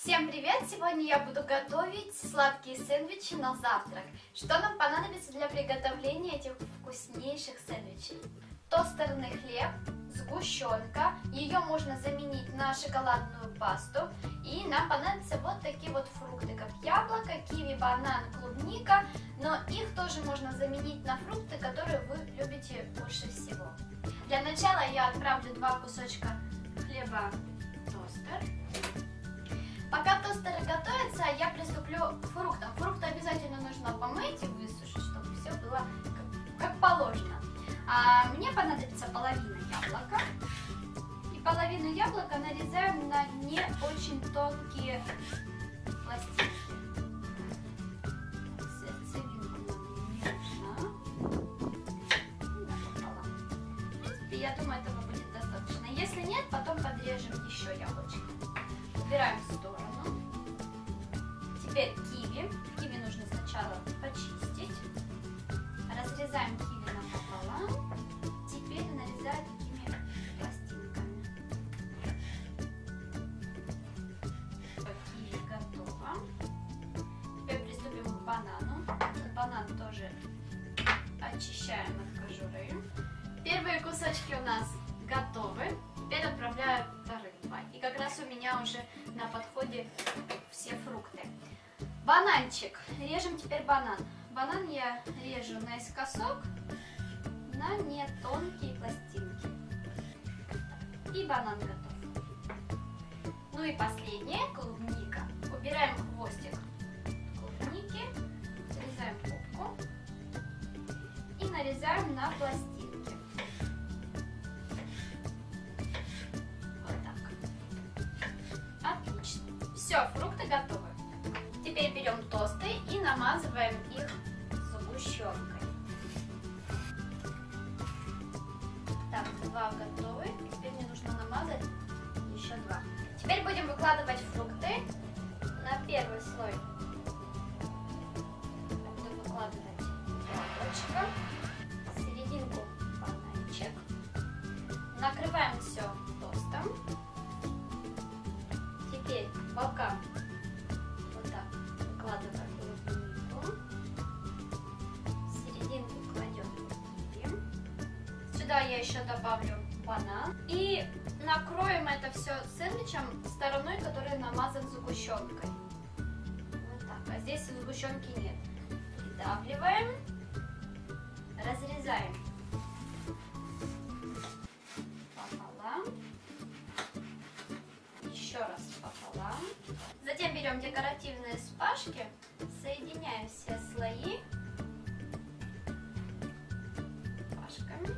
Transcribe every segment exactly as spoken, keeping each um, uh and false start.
Всем привет! Сегодня я буду готовить сладкие сэндвичи на завтрак. Что нам понадобится для приготовления этих вкуснейших сэндвичей? Тостерный хлеб, сгущенка, ее можно заменить на шоколадную пасту. И нам понадобятся вот такие вот фрукты, как яблоко, киви, банан, клубника. Но их тоже можно заменить на фрукты, которые вы любите больше всего. Для начала я отправлю два кусочка хлеба в тостер. Пока тостеры готовятся, я приступлю к фруктам. Фрукты обязательно нужно помыть и высушить, чтобы все было как, как положено. А мне понадобится половина яблока. И половину яблока нарезаем на не очень тонкие пластинки. Сердцевинку нам не нужно. И напополам. В принципе, я думаю, этого будет достаточно. Если нет, потом подрежем еще яблочко. Убираем в сторону. Теперь киви. Киви нужно сначала почистить. Разрезаем киви напополам. Теперь нарезаем такими пластинками. Киви готово. Теперь приступим к банану. Банан тоже очищаем от кожуры. Первые кусочки у нас готовы. Теперь отправляю вторые два. И как раз у меня уже на подходе все фрукты. Бананчик. Режем теперь банан. Банан я режу наискосок на не тонкие пластинки. И банан готов. Ну и последнее, клубника. Убираем хвостик клубники, срезаем попку и нарезаем на пластинки. Все, фрукты готовы. Теперь берем тосты и намазываем их сгущенкой. Так, два готовы. Теперь мне нужно намазать еще два. Теперь будем выкладывать фрукты на первый слой. Буду выкладывать яблочко, в серединку бананчик. Накрываем все тостом. Теперь бока вот так выкладываем клубнику, в серединку кладем киви. Сюда я еще добавлю банан и накроем это все сэндвичем стороной, который намазан сгущенкой. Вот так. А здесь сгущенки нет. Придавливаем, разрезаем пополам. Еще раз пополам. Затем берем декоративные шпажки, соединяем все слои шпажками.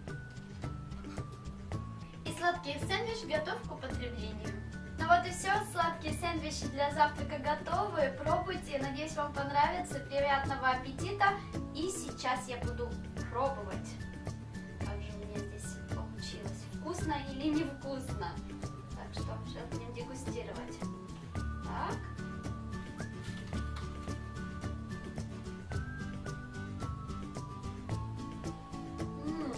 И сладкий сэндвич готов к употреблению. Ну вот и все, сладкие сэндвичи для завтрака готовы. Пробуйте, надеюсь, вам понравится. Приятного аппетита. И сейчас я буду пробовать. Как же у меня здесь получилось? Вкусно или невкусно? Что, сейчас будем дегустировать. Так. М-м.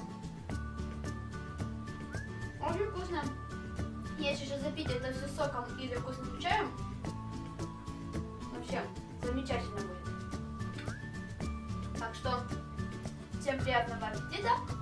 Очень вкусно. Если еще запить это все соком или вкусным чаем, вообще замечательно будет. Так что всем приятного аппетита.